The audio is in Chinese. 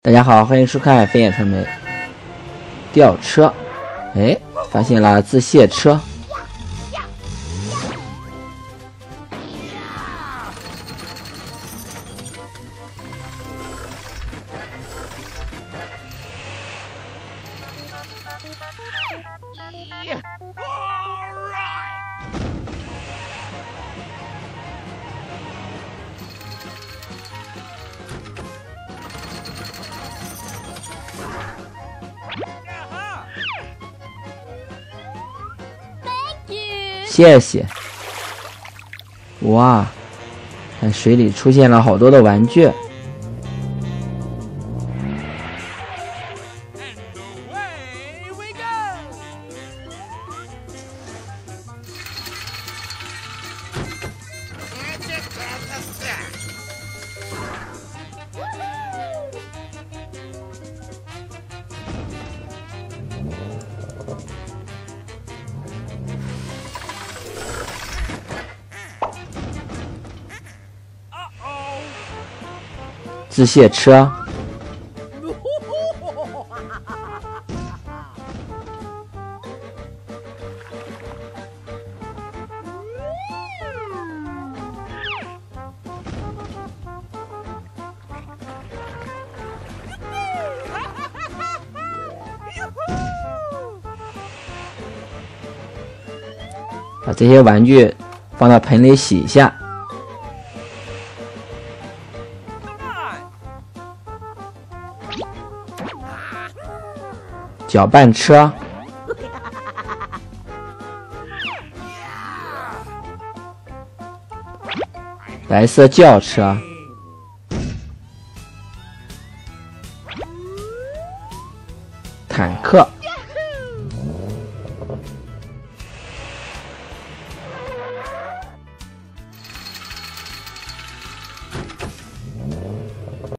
大家好，欢迎收看飞眼传媒。吊车，哎，发现了自卸车。谢谢。哇，看水里出现了好多的玩具。自卸车，把这些玩具放到盆里洗一下。搅拌车，白色轿车，坦克，